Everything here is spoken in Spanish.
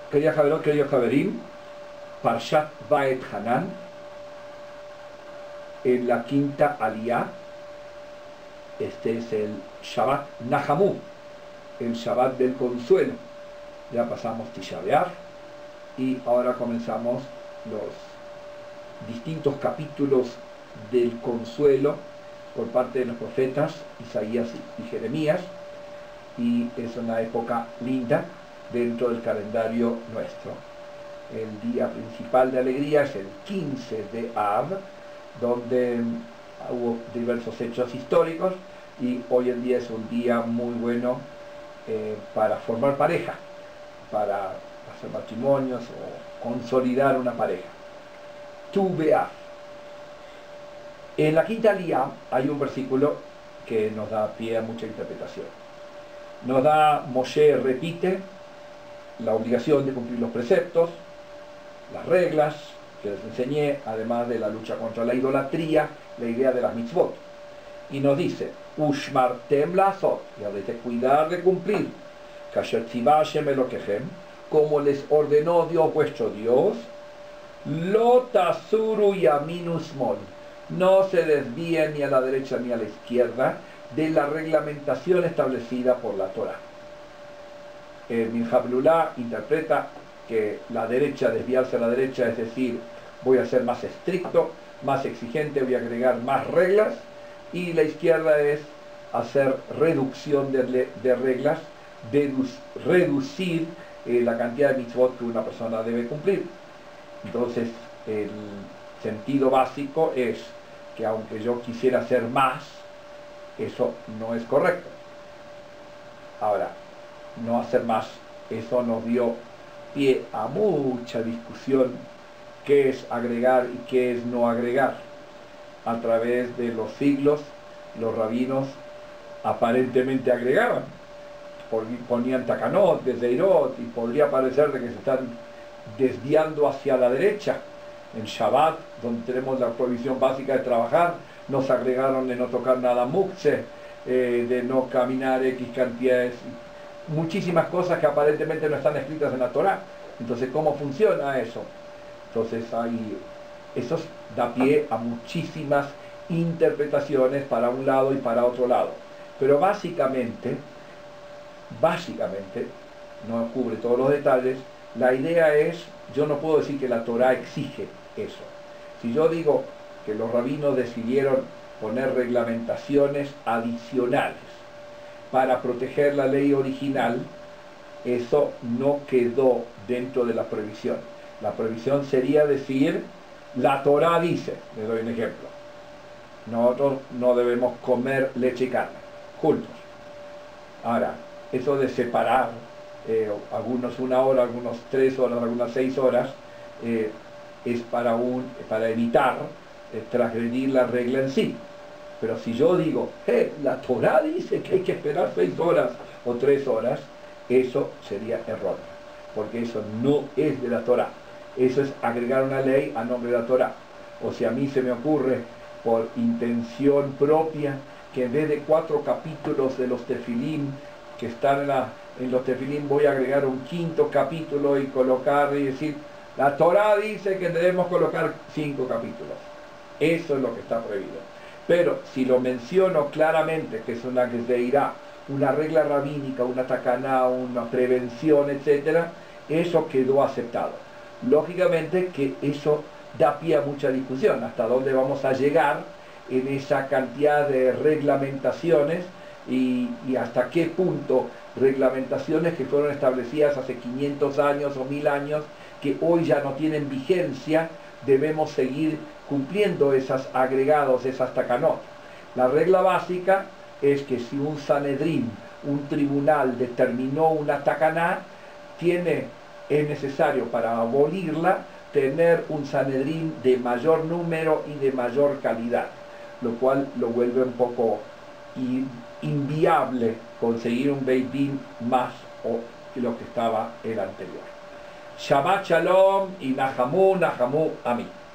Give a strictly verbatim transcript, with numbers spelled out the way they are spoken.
Quería Javerón, querido Javerín, Parshat Vaet Hanan, en la quinta aliyá. Este es el Shabbat Nahamu, el Shabbat del consuelo. Ya pasamos Tisha B'Av y ahora comenzamos los distintos capítulos del consuelo por parte de los profetas Isaías y Jeremías, y es una época linda dentro del calendario nuestro. El día principal de alegría es el quince de Av, donde hubo diversos hechos históricos, y hoy en día es un día muy bueno eh, para formar pareja, para hacer matrimonios o consolidar una pareja. Tu B'Av. En la quinta aliyá hay un versículo que nos da pie a mucha interpretación. Nos da, Moshe repite la obligación de cumplir los preceptos, las reglas que les enseñé, además de la lucha contra la idolatría, la idea de las mitzvot. Y nos dice, Ushmartem lasot, y habéis de cuidar de cumplir, Kasher tzivah Hashem Elokehem, como les ordenó Dios vuestro Dios, Lo tasuru yaminu smol, no se desvíen ni a la derecha ni a la izquierda de la reglamentación establecida por la Torah. El Minhaj Lulá interpreta que la derecha, desviarse a la derecha, es decir, voy a ser más estricto, más exigente, voy a agregar más reglas, y la izquierda es hacer reducción de, de reglas, dedu, reducir eh, la cantidad de mitzvot que una persona debe cumplir. Entonces, el sentido básico es que aunque yo quisiera hacer más, eso no es correcto. Ahora, no hacer más, eso nos dio pie a mucha discusión, qué es agregar y qué es no agregar. A través de los siglos, los rabinos aparentemente agregaban, ponían takanot, bezeirot, y podría parecer de que se están desviando hacia la derecha. En Shabbat, donde tenemos la prohibición básica de trabajar, nos agregaron de no tocar nada mukse, eh, de no caminar X cantidades, muchísimas cosas que aparentemente no están escritas en la Torah. Entonces, ¿cómo funciona eso? Entonces, hay, eso da pie a muchísimas interpretaciones para un lado y para otro lado. Pero básicamente, básicamente, no cubre todos los detalles, la idea es, yo no puedo decir que la Torah exige eso. Si yo digo que los rabinos decidieron poner reglamentaciones adicionales para proteger la ley original, eso no quedó dentro de la prohibición. La prohibición sería decir, la Torah dice, le doy un ejemplo, nosotros no debemos comer leche y carne juntos. Ahora, eso de separar, eh, algunos una hora, algunos tres horas, algunas seis horas, eh, es para, un, para evitar eh, transgredir la regla en sí. Pero si yo digo, eh, la Torah dice que hay que esperar seis horas o tres horas, eso sería erróneo, porque eso no es de la Torah. Eso es agregar una ley a nombre de la Torah. O si a mí se me ocurre, por intención propia, que en vez de cuatro capítulos de los tefilín que están en, la, en los tefilín, voy a agregar un quinto capítulo y colocar y decir, la Torah dice que debemos colocar cinco capítulos. Eso es lo que está prohibido. Pero si lo menciono claramente, que es una gezeirá, una regla rabínica, una takaná, una prevención, etcétera, eso quedó aceptado. Lógicamente que eso da pie a mucha discusión, hasta dónde vamos a llegar en esa cantidad de reglamentaciones y, y hasta qué punto reglamentaciones que fueron establecidas hace quinientos años o mil años, que hoy ya no tienen vigencia, debemos seguir cumpliendo esos agregados, esas takanot. La regla básica es que si un Sanedrín, un tribunal, determinó una takaná, tiene, es necesario para abolirla tener un Sanedrín de mayor número y de mayor calidad, lo cual lo vuelve un poco inviable conseguir un Beit Din más o lo que estaba el anterior. Shabbat Shalom y Nahamu, Nahamu, Amén.